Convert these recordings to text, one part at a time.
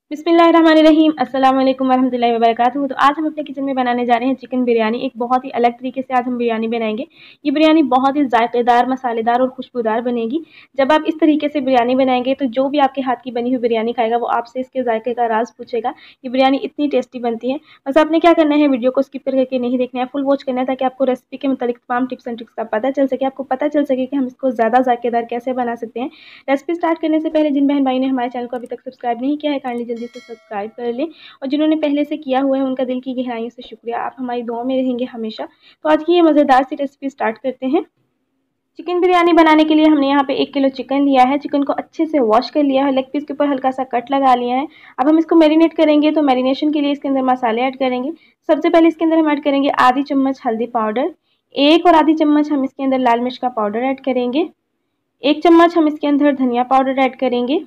बिस्मिल्लाहिर्रहमानिर्रहीम अस्सलाम वालेकुम वरहमतुल्लाहि वबरकातुहू। तो आज हम अपने किचन में बनाने जा रहे हैं चिकन बिरयानी। एक बहुत ही अलग तरीके से आज हम बिरयानी बनाएंगे। ये बिरयानी बहुत ही जायकेदार, मसालेदार और खुशबूदार बनेगी। जब आप इस तरीके से बिरयानी बनाएंगे तो जो भी आपके हाथ की बनी हुई बिरयानी खाएगा वो आपसे इसके जायके का राज पूछेगा। ये बिरयानी इतनी टेस्टी बनती है। बस आपने क्या करना है, वीडियो को स्किप करके नहीं देखना है, फुल वॉच करना है ताकि आपको रेसिपी के मुताबिक तमाम टिप्स एंड ट्रिक्स का पता चल सके, आपको पता चल सके कि हम इसको ज़्यादा जायकेदार कैसे बना सकते हैं। रेसिपी स्टार्ट करने से पहले जिन बहन भाई ने हमारे चैनल को अभी तक सब्सक्राइब नहीं किया है, काइंडली जल्दी से सब्सक्राइब कर लें, और जिन्होंने पहले से किया हुआ है उनका दिल की गहराइयों से शुक्रिया। आप हमारी दुआ में रहेंगे हमेशा। तो आज की ये मज़ेदार सी रेसिपी स्टार्ट करते हैं। चिकन बिरयानी बनाने के लिए हमने यहाँ पे 1 किलो चिकन लिया है। चिकन को अच्छे से वॉश कर लिया है, लेग पीस के ऊपर हल्का सा कट लगा लिया है। अब हम इसको मैरिनेट करेंगे, तो मैरिनेशन के लिए इसके अंदर मसाले ऐड करेंगे। सबसे पहले इसके अंदर हम ऐड करेंगे आधी चम्मच हल्दी पाउडर, 1 और आधी चम्मच हम इसके अंदर लाल मिर्च का पाउडर ऐड करेंगे, 1 चम्मच हम इसके अंदर धनिया पाउडर ऐड करेंगे,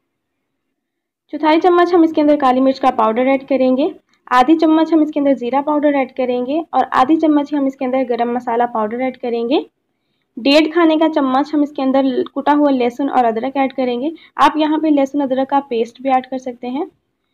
चौथाई चम्मच हम इसके अंदर काली मिर्च का पाउडर ऐड करेंगे, आधी चम्मच हम इसके अंदर ज़ीरा पाउडर ऐड करेंगे, और आधी चम्मच हम इसके अंदर गरम मसाला पाउडर ऐड करेंगे। 1.5 खाने का चम्मच हम इसके अंदर कुटा हुआ लहसुन और अदरक ऐड करेंगे। आप यहाँ पे लहसुन अदरक का पेस्ट भी ऐड कर सकते हैं।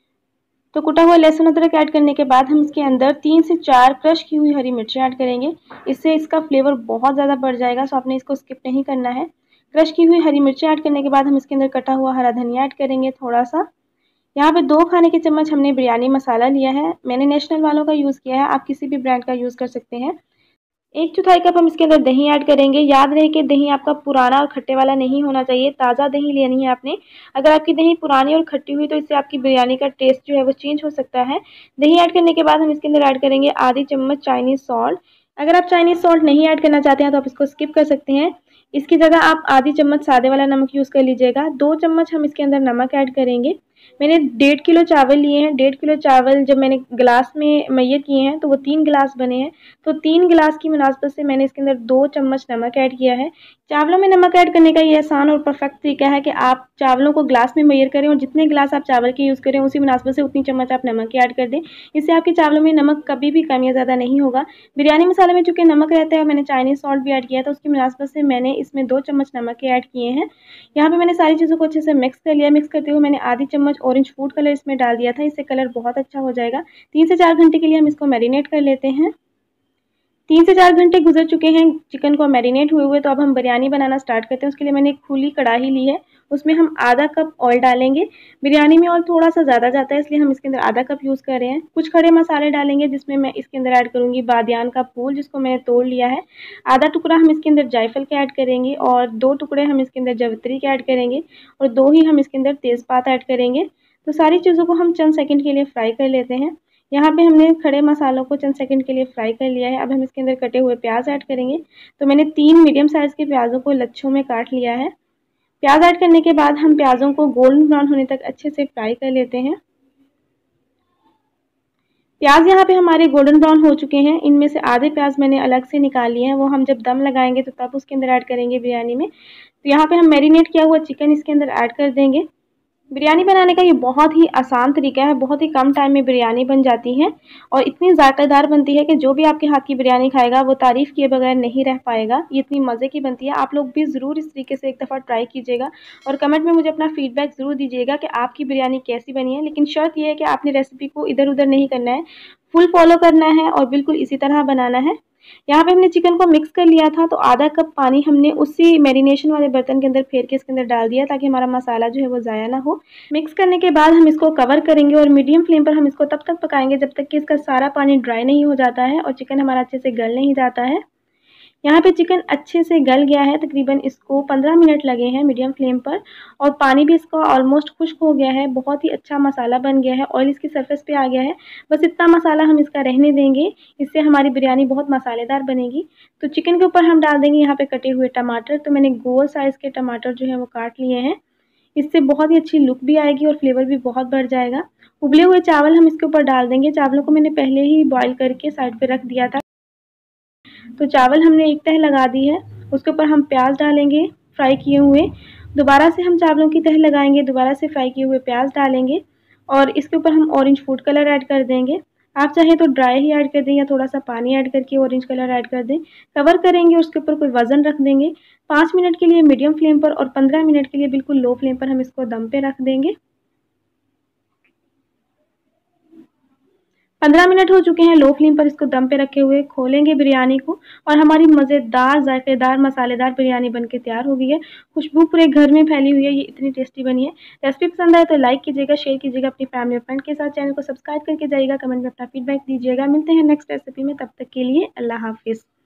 तो कुटा हुआ लहसुन अदरक ऐड करने के बाद हम इसके अंदर 3 से 4 क्रश की हुई हरी मिर्चें ऐड करेंगे। इससे इसका फ्लेवर बहुत ज़्यादा बढ़ जाएगा, सो आपने इसको स्किप नहीं करना है। क्रश की हुई हरी मिर्चें ऐड करने के बाद हम इसके अंदर कटा हुआ हरा धनिया ऐड करेंगे थोड़ा सा। यहाँ पे 2 खाने के चम्मच हमने बिरयानी मसाला लिया है। मैंने नेशनल वालों का यूज़ किया है, आप किसी भी ब्रांड का यूज़ कर सकते हैं। 1 चौथाई कप हम इसके अंदर दही ऐड करेंगे। याद रहे कि दही आपका पुराना और खट्टे वाला नहीं होना चाहिए, ताज़ा दही लेनी है आपने। अगर आपकी दही पुरानी और खट्टी हुई तो इससे आपकी बिरयानी का टेस्ट जो है वो चेंज हो सकता है। दही ऐड करने के बाद हम इसके अंदर ऐड करेंगे आधी चम्मच चाइनीज़ सॉल्ट। अगर आप चाइनीज़ सॉल्ट नहीं ऐड करना चाहते हैं तो आप इसको स्किप कर सकते हैं। इसकी जगह आप आधी चम्मच सादे वाला नमक यूज़ कर लीजिएगा। 2 चम्मच हम इसके अंदर नमक ऐड करेंगे। मैंने 1.5 किलो चावल लिए हैं। 1.5 किलो चावल जब मैंने गिलास में मैयर किए हैं तो वो 3 गिलास बने हैं। तो 3 गिलास की मुनासबत से मैंने इसके अंदर 2 चम्मच नमक ऐड किया है। चावलों में नमक ऐड करने का ये आसान और परफेक्ट तरीका है कि आप चावलों को ग्लास में मैयर करें और जितने गिलास आप चावल के यूज़ करें उसी मुनासबत से उतनी चम्मच आप नमक की ऐड कर दें। इससे आपके चावलों में नमक कभी भी कम या ज़्यादा नहीं होगा। बिरयानी मसाले में चूँकि नमक रहता है, मैंने चाइनीज़ सॉल्ट भी ऐड किया था, उसकी मुनासबत से मैंने इसमें 2 चम्मच नमक के ऐड किए हैं। यहाँ पे मैंने सारी चीज़ों को अच्छे से मिक्स कर लिया। मिक्स करते हुए मैंने आधी चम्मच ऑरेंज फूड कलर इसमें डाल दिया था, इससे कलर बहुत अच्छा हो जाएगा। 3 से 4 घंटे के लिए हम इसको मैरिनेट कर लेते हैं। 3 से 4 घंटे गुजर चुके हैं चिकन को मैरिनेट हुए हुए, तो अब हम बिरयानी बनाना स्टार्ट करते हैं। उसके लिए मैंने एक खुली कढ़ाई ली है, उसमें हम आधा कप ऑयल डालेंगे। बिरयानी में ऑयल थोड़ा सा ज़्यादा जाता है, इसलिए हम इसके अंदर आधा कप यूज़ कर रहे हैं। कुछ खड़े मसाले डालेंगे, जिसमें मैं इसके अंदर ऐड करूँगी बादियान का फूल, जिसको मैंने तोड़ लिया है। आधा टुकड़ा हम इसके अंदर जायफल के ऐड करेंगे, और 2 टुकड़े हम इसके अंदर जावित्री के ऐड करेंगे, और 2 ही हम इसके अंदर तेज़पात ऐड करेंगे। तो सारी चीज़ों को हम चंद सेकंड के लिए फ्राई कर लेते हैं। यहाँ पे हमने खड़े मसालों को चंद सेकंड के लिए फ्राई कर लिया है। अब हम इसके अंदर कटे हुए प्याज ऐड करेंगे। तो मैंने 3 मीडियम साइज़ के प्याज़ों को लच्छों में काट लिया है। प्याज ऐड करने के बाद हम प्याज़ों को गोल्डन ब्राउन होने तक अच्छे से फ्राई कर लेते हैं। प्याज यहाँ पे हमारे गोल्डन ब्राउन हो चुके हैं। इनमें से आधे प्याज मैंने अलग से निकाल लिए हैं, वो हम जब दम लगाएंगे तो तब उसके अंदर ऐड करेंगे बिरयानी में। तो यहाँ पे हम मैरिनेट किया हुआ चिकन इसके अंदर ऐड कर देंगे। बिरयानी बनाने का ये बहुत ही आसान तरीका है, बहुत ही कम टाइम में बिरयानी बन जाती है और इतनी ज़ायकेदार बनती है कि जो भी आपके हाथ की बिरयानी खाएगा वो तारीफ़ किए बगैर नहीं रह पाएगा। ये इतनी मज़े की बनती है। आप लोग भी ज़रूर इस तरीके से एक दफ़ा ट्राई कीजिएगा और कमेंट में मुझे अपना फ़ीडबैक ज़रूर दीजिएगा कि आपकी बिरयानी कैसी बनी है। लेकिन शर्त यह है कि आपने रेसिपी को इधर-उधर नहीं करना है, फुल फॉलो करना है और बिल्कुल इसी तरह बनाना है। यहाँ पे हमने चिकन को मिक्स कर लिया था, तो आधा कप पानी हमने उसी मैरिनेशन वाले बर्तन के अंदर फेर के इसके अंदर डाल दिया, ताकि हमारा मसाला जो है वो ज़ाया ना हो। मिक्स करने के बाद हम इसको कवर करेंगे और मीडियम फ्लेम पर हम इसको तब तक पकाएंगे जब तक कि इसका सारा पानी ड्राई नहीं हो जाता है और चिकन हमारा अच्छे से गल नहीं जाता है। यहाँ पे चिकन अच्छे से गल गया है, तकरीबन इसको 15 मिनट लगे हैं मीडियम फ्लेम पर, और पानी भी इसका ऑलमोस्ट खुश्क हो गया है। बहुत ही अच्छा मसाला बन गया है, ऑयल इसकी सरफेस पे आ गया है। बस इतना मसाला हम इसका रहने देंगे, इससे हमारी बिरयानी बहुत मसालेदार बनेगी। तो चिकन के ऊपर हम डाल देंगे यहाँ पे कटे हुए टमाटर। तो मैंने गोल साइज़ के टमाटर जो है वो काट लिए हैं, इससे बहुत ही अच्छी लुक भी आएगी और फ्लेवर भी बहुत बढ़ जाएगा। उबले हुए चावल हम इसके ऊपर डाल देंगे। चावलों को मैंने पहले ही बॉईल करके साइड पे रख दिया था। तो चावल हमने एक तह लगा दी है, उसके ऊपर हम प्याज डालेंगे फ्राई किए हुए। दोबारा से हम चावलों की तह लगाएंगे, दोबारा से फ्राई किए हुए प्याज डालेंगे और इसके ऊपर हम ऑरेंज फूड कलर ऐड कर देंगे। आप चाहें तो ड्राई ही ऐड कर दें या थोड़ा सा पानी ऐड करके ऑरेंज कलर ऐड कर दें। कवर करेंगे और उसके ऊपर कोई वज़न रख देंगे। 5 मिनट के लिए मीडियम फ्लेम पर और 15 मिनट के लिए बिल्कुल लो फ्लेम पर हम इसको दम पे रख देंगे। 15 मिनट हो चुके हैं लो फ्लेम पर इसको दम पे रखे हुए। खोलेंगे बिरयानी को और हमारी मज़ेदार जायकेदार मसालेदार बिरयानी बनके तैयार हो गई है। खुशबू पूरे घर में फैली हुई है, ये इतनी टेस्टी बनी है। रेसिपी पसंद आए तो लाइक कीजिएगा, शेयर कीजिएगा अपनी फैमिली और फ्रेंड के साथ। चैनल को सब्सक्राइब करके जाइएगा, कमेंट में अपना फीडबैक दीजिएगा। मिलते हैं नेक्स्ट रेसिपी में, तब तक के लिए अल्लाह हाफिज़।